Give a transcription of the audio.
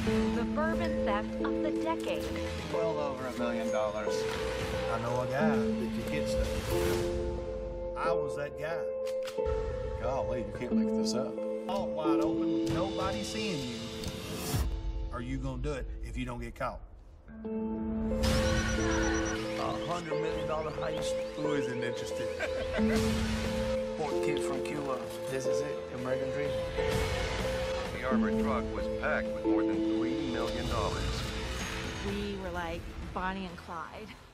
The bourbon theft of the decade. Well over $1 million. I know a guy that could get stuff. I was that guy. Golly, you can't make this up. All wide open, nobody seeing you. Are you gonna do it if you don't get caught? $100 million heist. Who isn't interested? Port kid from Cuba. This is it, the American dream. The armored truck was packed with more than $3 million. We were like Bonnie and Clyde.